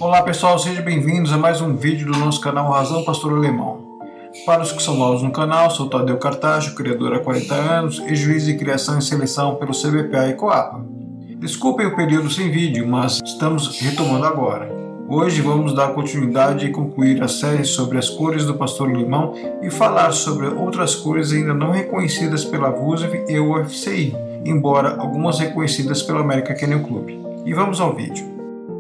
Olá pessoal, sejam bem-vindos a mais um vídeo do nosso canal Razão Pastor Alemão. Para os que são novos no canal, sou Tadeu Cartacho, criador há 40 anos e juiz de criação e seleção pelo CBPA e Coapa. Desculpem o período sem vídeo, mas estamos retomando agora. Hoje vamos dar continuidade e concluir a série sobre as cores do pastor alemão e falar sobre outras cores ainda não reconhecidas pela VUSV e o UFCI, embora algumas reconhecidas pelo American Kennel Club. E vamos ao vídeo.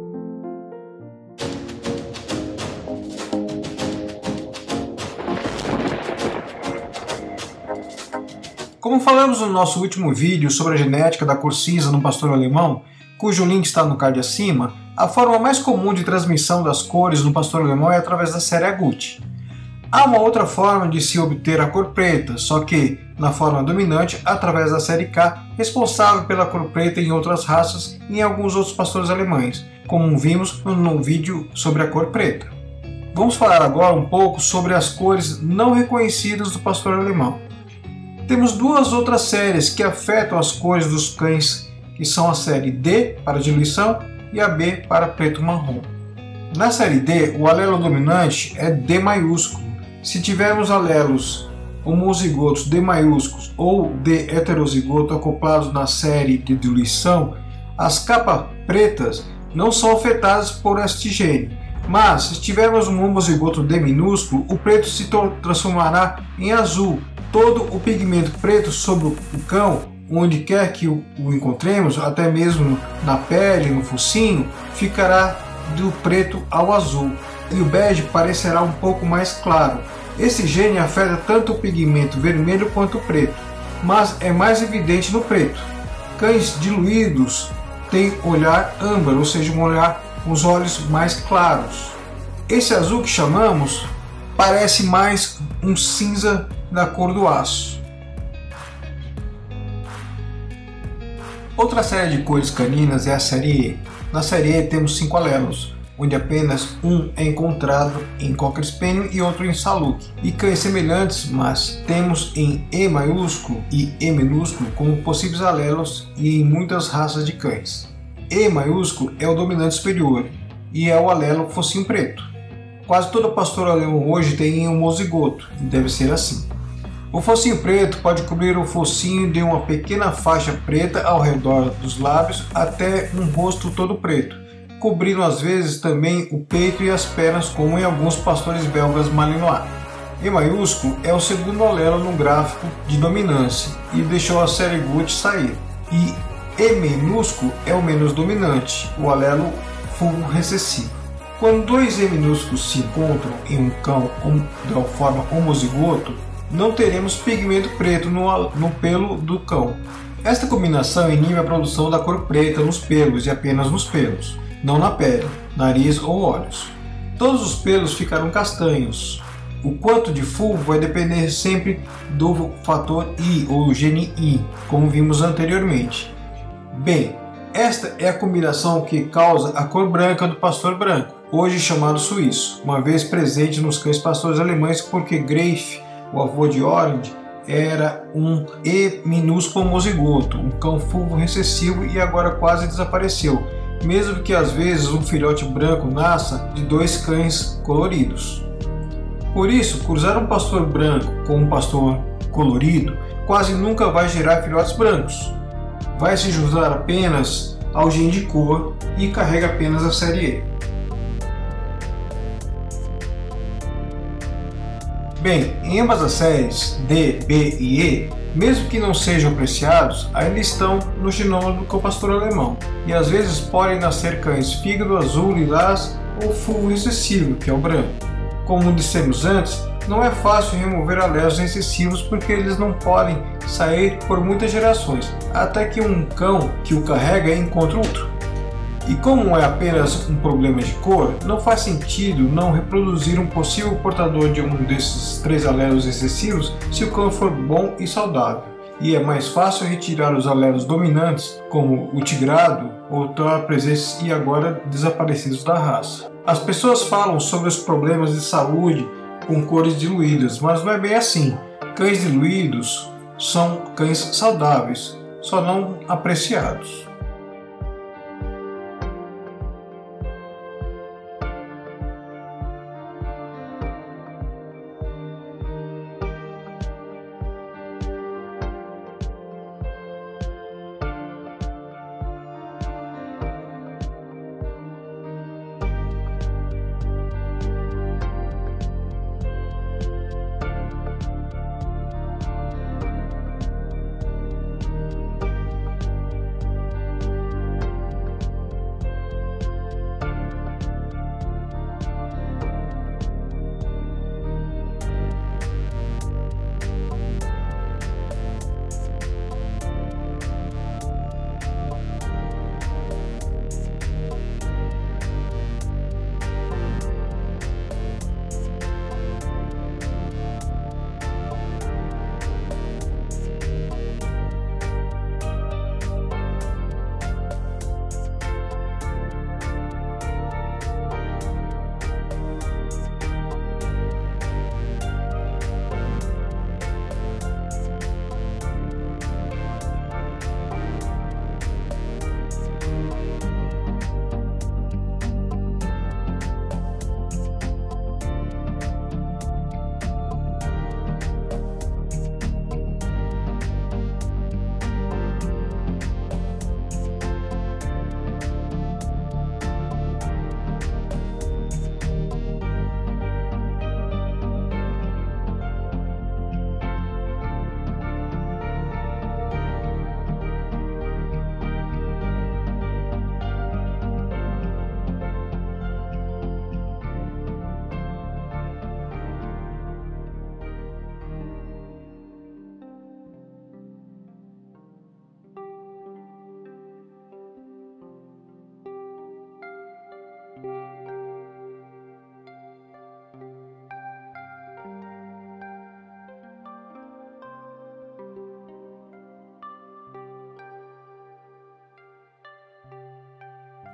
Como falamos no nosso último vídeo sobre a genética da cor cinza no pastor alemão, cujo link está no card acima, a forma mais comum de transmissão das cores no pastor alemão é através da série Agouti. Há uma outra forma de se obter a cor preta, só que, na forma dominante, através da série K, responsável pela cor preta em outras raças e em alguns outros pastores alemães, como vimos no vídeo sobre a cor preta. Vamos falar agora um pouco sobre as cores não reconhecidas do pastor alemão. Temos duas outras séries que afetam as cores dos cães, que são a série D para diluição e a B para preto marrom. Na série D, o alelo dominante é D maiúsculo. Se tivermos alelos homozigotos D maiúsculos ou D heterozigoto acoplados na série de diluição, as capas pretas não são afetadas por este gene. Mas, se tivermos um homozigoto D minúsculo, o preto se transformará em azul. Todo o pigmento preto sobre o cão, onde quer que o encontremos, até mesmo na pele, no focinho, ficará do preto ao azul, e o bege parecerá um pouco mais claro. Esse gene afeta tanto o pigmento vermelho quanto o preto, mas é mais evidente no preto. Cães diluídos têm olhar âmbar, ou seja, um olhar com os olhos mais claros. Esse azul que chamamos parece mais um cinza da cor do aço. Outra série de cores caninas é a série E. Na série E temos 5 alelos, onde apenas um é encontrado em Cocker Spaniel e outro em Saluki. E cães semelhantes, mas temos em E maiúsculo e E minúsculo como possíveis alelos e em muitas raças de cães. E maiúsculo é o dominante superior e é o alelo focinho preto. Quase todo pastor alemão hoje tem um homozigoto, e deve ser assim. O focinho preto pode cobrir o focinho de uma pequena faixa preta ao redor dos lábios até um rosto todo preto, cobrindo às vezes também o peito e as pernas, como em alguns pastores belgas malinois. E maiúsculo é o segundo alelo no gráfico de dominância e deixou a série Agouti sair. E E minúsculo é o menos dominante, o alelo fulvo recessivo. Quando dois E minúsculos se encontram em um cão da forma homozigoto, não teremos pigmento preto no pelo do cão. Esta combinação inibe a produção da cor preta nos pelos e apenas nos pelos, não na pele, nariz ou olhos. Todos os pelos ficarão castanhos. O quanto de fulvo vai depender sempre do fator I ou gene I, como vimos anteriormente. Bem, esta é a combinação que causa a cor branca do pastor branco, hoje chamado suíço, uma vez presente nos cães pastores alemães porque Greif, o avô de Orange, era um E minúsculo homozigoto, um cão fulvo recessivo e agora quase desapareceu, mesmo que às vezes um filhote branco nasça de dois cães coloridos. Por isso, cruzar um pastor branco com um pastor colorido quase nunca vai gerar filhotes brancos. Vai se juntar apenas ao gene de cor e carrega apenas a série E. Bem, em ambas as séries D, B e E, mesmo que não sejam apreciados, ainda estão no genoma do pastor alemão, e às vezes podem nascer cães fígado azul, lilás ou fulvo recessivo, que é o branco. Como dissemos antes, não é fácil remover alelos recessivos porque eles não podem sair por muitas gerações, até que um cão que o carrega encontre outro. E como é apenas um problema de cor, não faz sentido não reproduzir um possível portador de um desses 3 alelos excessivos se o cão for bom e saudável. E é mais fácil retirar os alelos dominantes, como o tigrado, ou tão presentes e agora desaparecidos da raça. As pessoas falam sobre os problemas de saúde com cores diluídas, mas não é bem assim. Cães diluídos são cães saudáveis, só não apreciados.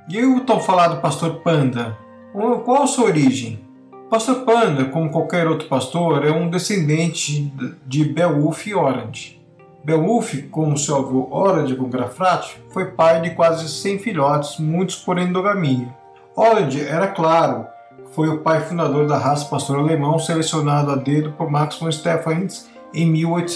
E aí o tão falado pastor panda? Qual a sua origem? O pastor panda, como qualquer outro pastor, é um descendente de Beowulf e Orand. Beowulf, como seu avô Orand com Grafrath, foi pai de quase 100 filhotes, muitos por endogamia. Orand, era claro, foi o pai fundador da raça pastor alemão, selecionado a dedo por Max von Stephanitz em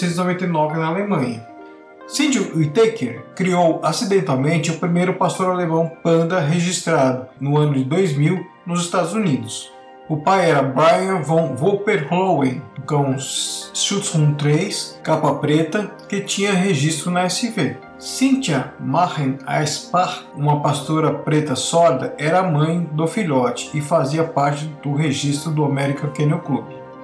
1899 na Alemanha. Cindy Whittaker criou acidentalmente o primeiro pastor alemão panda registrado no ano de 2000 nos Estados Unidos. O pai era Brian von Wolperhoven, cão Schutzhund III, capa preta, que tinha registro na SV. Cynthia Machen Aspar, uma pastora preta sorda, era a mãe do filhote e fazia parte do registro do American Kennel Club.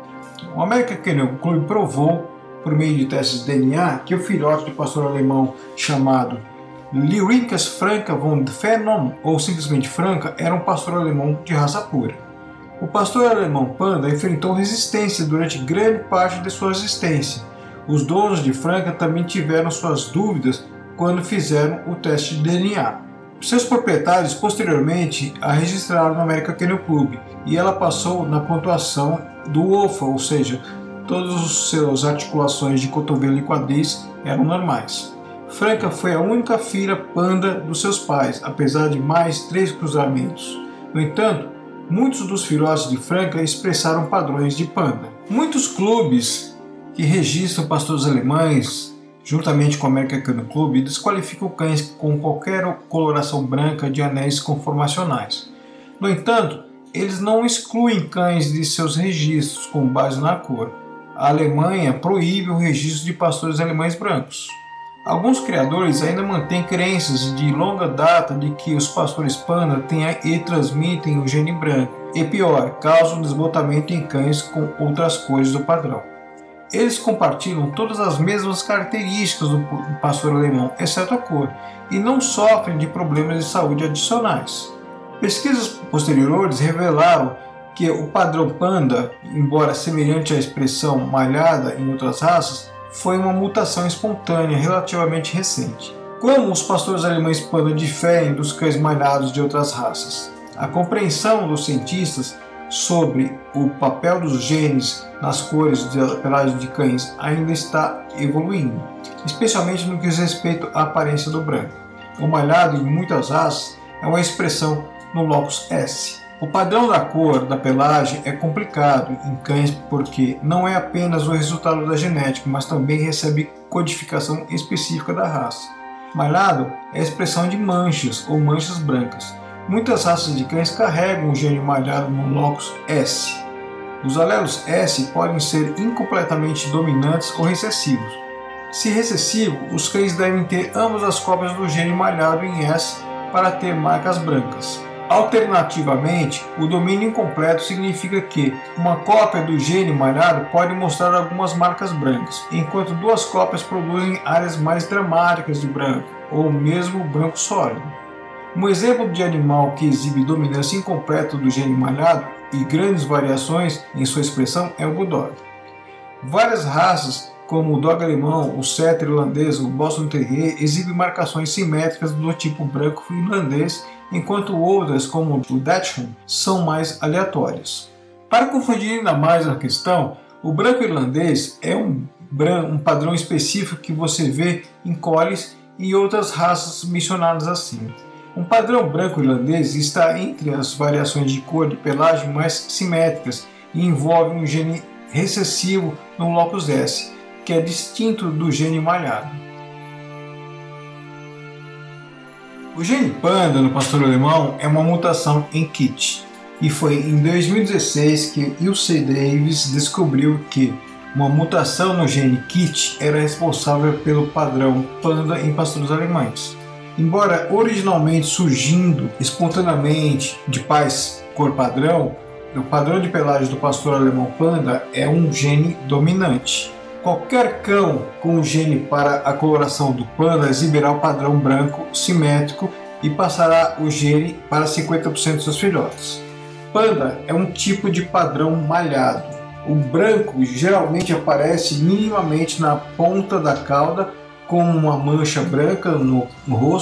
O American Kennel Club provou, por meio de testes de DNA, que o filhote de pastor alemão chamado Lyrinkas Franca von Phenom, ou simplesmente Franca, era um pastor alemão de raça pura. O pastor alemão panda enfrentou resistência durante grande parte de sua existência. Os donos de Franca também tiveram suas dúvidas quando fizeram o teste de DNA. Seus proprietários posteriormente a registraram no American Kennel Club e ela passou na pontuação do OFA, ou seja, todas as suas articulações de cotovelo e quadris eram normais. Franca foi a única filha panda dos seus pais, apesar de mais 3 cruzamentos. No entanto, muitos dos filhotes de Franca expressaram padrões de panda. Muitos clubes que registram pastores alemães, juntamente com o American Kennel Club, desqualificam cães com qualquer coloração branca de anéis conformacionais. No entanto, eles não excluem cães de seus registros com base na cor. A Alemanha proíbe o registro de pastores alemães brancos. Alguns criadores ainda mantêm crenças de longa data de que os pastores panda têm e transmitem o gene branco, e pior, causam desbotamento em cães com outras cores do padrão. Eles compartilham todas as mesmas características do pastor alemão, exceto a cor, e não sofrem de problemas de saúde adicionais. Pesquisas posteriores revelaram que o padrão panda, embora semelhante à expressão malhada em outras raças, foi uma mutação espontânea relativamente recente. Como os pastores alemães panda diferem dos cães malhados de outras raças? A compreensão dos cientistas sobre o papel dos genes nas cores de pelagem de cães ainda está evoluindo, especialmente no que diz respeito à aparência do branco. O malhado em muitas raças é uma expressão no locus S. O padrão da cor da pelagem é complicado em cães porque não é apenas o resultado da genética, mas também recebe codificação específica da raça. Malhado é a expressão de manchas ou manchas brancas. Muitas raças de cães carregam o gene malhado no locus S. Os alelos S podem ser incompletamente dominantes ou recessivos. Se recessivo, os cães devem ter ambas as cópias do gene malhado em S para ter marcas brancas. Alternativamente, o domínio incompleto significa que uma cópia do gene malhado pode mostrar algumas marcas brancas, enquanto 2 cópias produzem áreas mais dramáticas de branco, ou mesmo branco sólido. Um exemplo de animal que exibe dominância incompleta do gene malhado e grandes variações em sua expressão é o Bulldog. Várias raças, como o Dog alemão, o Setter irlandês, o Boston Terrier, exibem marcações simétricas do tipo branco irlandês, enquanto outras, como o Dachshund, são mais aleatórias. Para confundir ainda mais a questão, o branco irlandês é um padrão específico que você vê em Collies e outras raças mencionadas acima. Um padrão branco irlandês está entre as variações de cor de pelagem mais simétricas e envolve um gene recessivo no locus S, que é distinto do gene malhado. O gene panda no pastor alemão é uma mutação em KIT, e foi em 2016 que Ilse Davis descobriu que uma mutação no gene KIT era responsável pelo padrão panda em pastores alemães. Embora originalmente surgindo espontaneamente de pais cor padrão, o padrão de pelagem do pastor alemão panda é um gene dominante. Qualquer cão com gene para a coloração do panda exibirá o padrão branco simétrico e passará o gene para 50% dos seus filhotes. Panda é um tipo de padrão malhado. O branco geralmente aparece minimamente na ponta da cauda, com uma mancha branca no rosto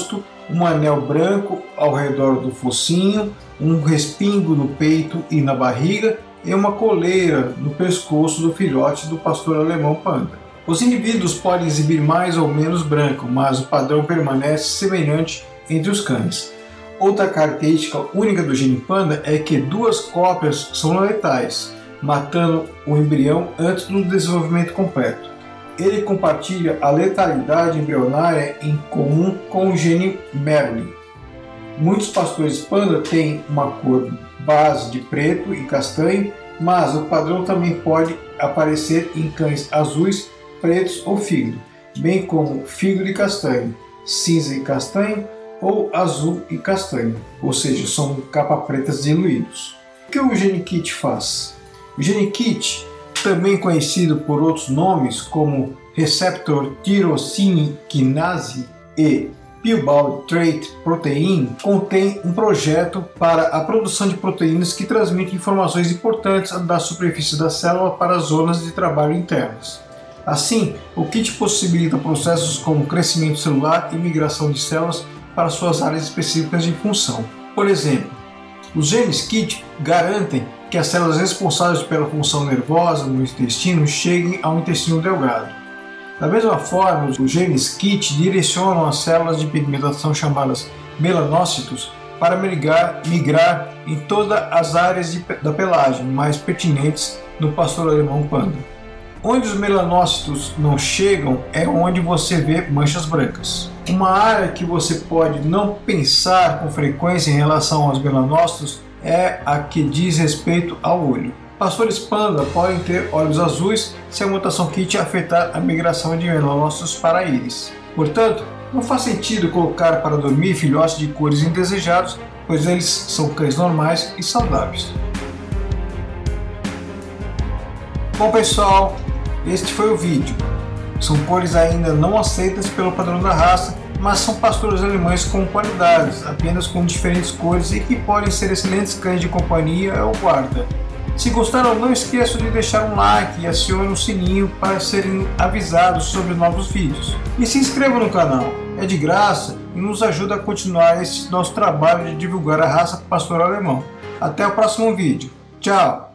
um anel branco ao redor do focinho, um respingo no peito e na barriga e uma coleira no pescoço do filhote do pastor alemão panda. Os indivíduos podem exibir mais ou menos branco, mas o padrão permanece semelhante entre os cães. Outra característica única do gene panda é que 2 cópias são letais, matando o embrião antes do desenvolvimento completo. Ele compartilha a letalidade embrionária em comum com o gene Merlin. Muitos pastores panda têm uma cor base de preto e castanho, mas o padrão também pode aparecer em cães azuis, pretos ou fígado, bem como fígado e castanho, cinza e castanho ou azul e castanho, ou seja, são capa-pretas diluídos. O que o gene KIT faz? O gene KIT, também conhecido por outros nomes como receptor tyrosine kinase e Piebald Trait Protein, contém um projeto para a produção de proteínas que transmitem informações importantes da superfície da célula para as zonas de trabalho internas. Assim, o KIT possibilita processos como crescimento celular e migração de células para suas áreas específicas de função. Por exemplo, os genes KIT garantem que as células responsáveis pela função nervosa no intestino cheguem ao intestino delgado. Da mesma forma, os genes KIT direcionam as células de pigmentação chamadas melanócitos para migrar em todas as áreas da pelagem mais pertinentes no pastor alemão panda. Onde os melanócitos não chegam é onde você vê manchas brancas. Uma área que você pode não pensar com frequência em relação aos melanócitos é a que diz respeito ao olho. Pastores panda podem ter olhos azuis se a mutação KIT afetar a migração de melanócitos para a íris. Portanto, não faz sentido colocar para dormir filhotes de cores indesejados, pois eles são cães normais e saudáveis. Bom pessoal, este foi o vídeo. São cores ainda não aceitas pelo padrão da raça, mas são pastores alemães com qualidades, apenas com diferentes cores e que podem ser excelentes cães de companhia ou guarda. Se gostaram, não esqueçam de deixar um like e acione o sininho para serem avisados sobre novos vídeos. E se inscreva no canal, é de graça e nos ajuda a continuar esse nosso trabalho de divulgar a raça pastor alemão. Até o próximo vídeo. Tchau!